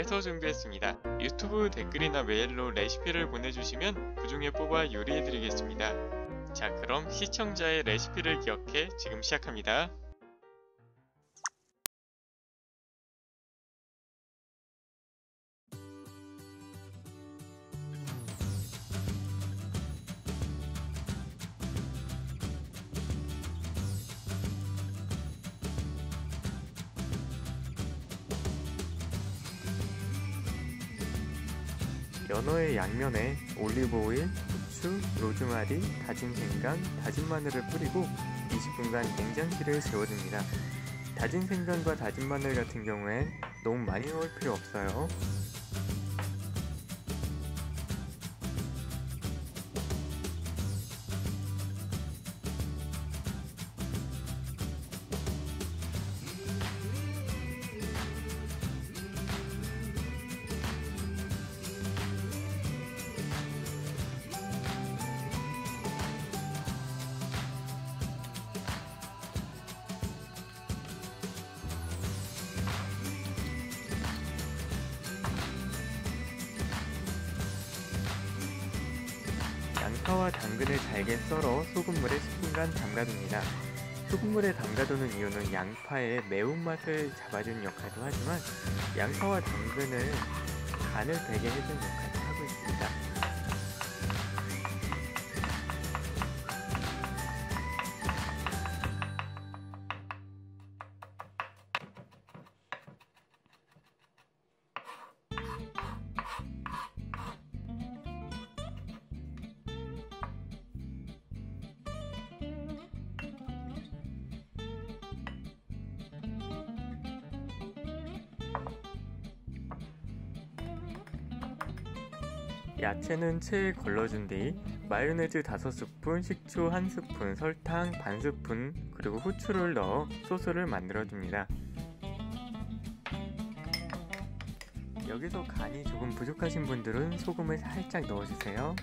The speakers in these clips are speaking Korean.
그래서 준비했습니다. 유튜브 댓글이나 메일로 레시피를 보내주시면 그 중에 뽑아 요리해드리겠습니다. 자, 그럼 시청자의 레시피를 기억해 지금 시작합니다. 연어의 양면에 올리브오일, 후추, 로즈마리, 다진 생강, 다진 마늘을 뿌리고 20분간 냉장실에 재워둡니다. 다진 생강과 다진 마늘 같은 경우엔 너무 많이 넣을 필요 없어요. 양파와 당근을 잘게 썰어 소금물에 10분간 담가둡니다. 소금물에 담가두는 이유는 양파의 매운맛을 잡아주는 역할도 하지만 양파와 당근은 간을 배게 해주는 역할도 하고 있습니다. 야채는 체에 걸러준 뒤 마요네즈 5스푼, 식초 1스푼, 설탕 반스푼, 그리고 후추를 넣어 소스를 만들어줍니다. 여기서 간이 조금 부족하신 분들은 소금을 살짝 넣어주세요.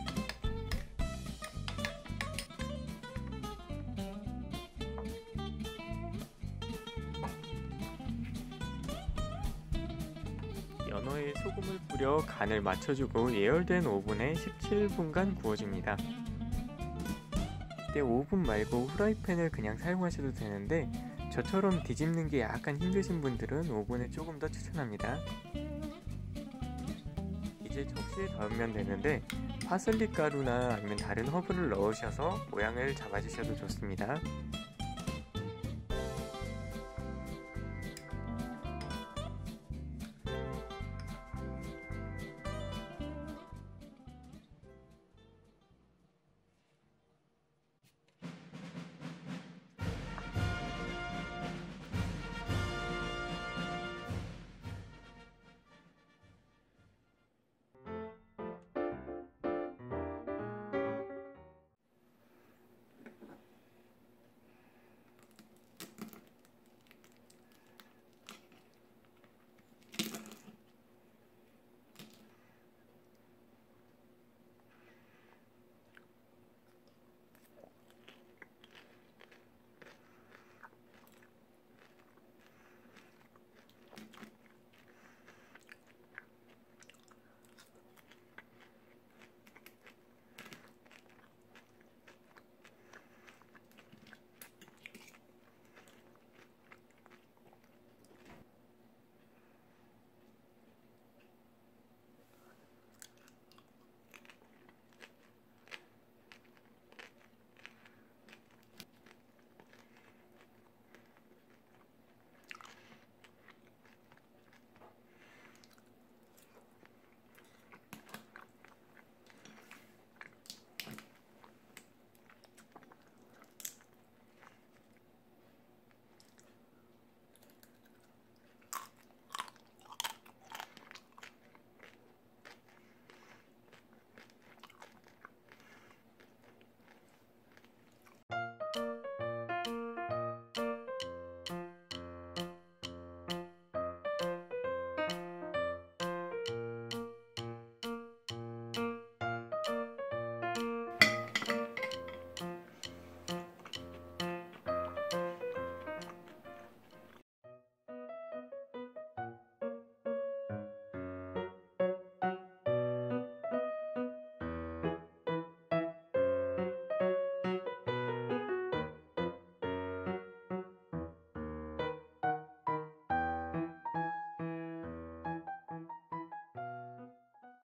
연어에 소금을 뿌려 간을 맞춰주고 예열된 오븐에 17분간 구워줍니다. 이때 오븐 말고 후라이팬을 그냥 사용하셔도 되는데 저처럼 뒤집는 게 약간 힘드신 분들은 오븐을 조금 더 추천합니다. 이제 접시에 덜면 되는데 파슬리 가루나 아니면 다른 허브를 넣으셔서 모양을 잡아주셔도 좋습니다.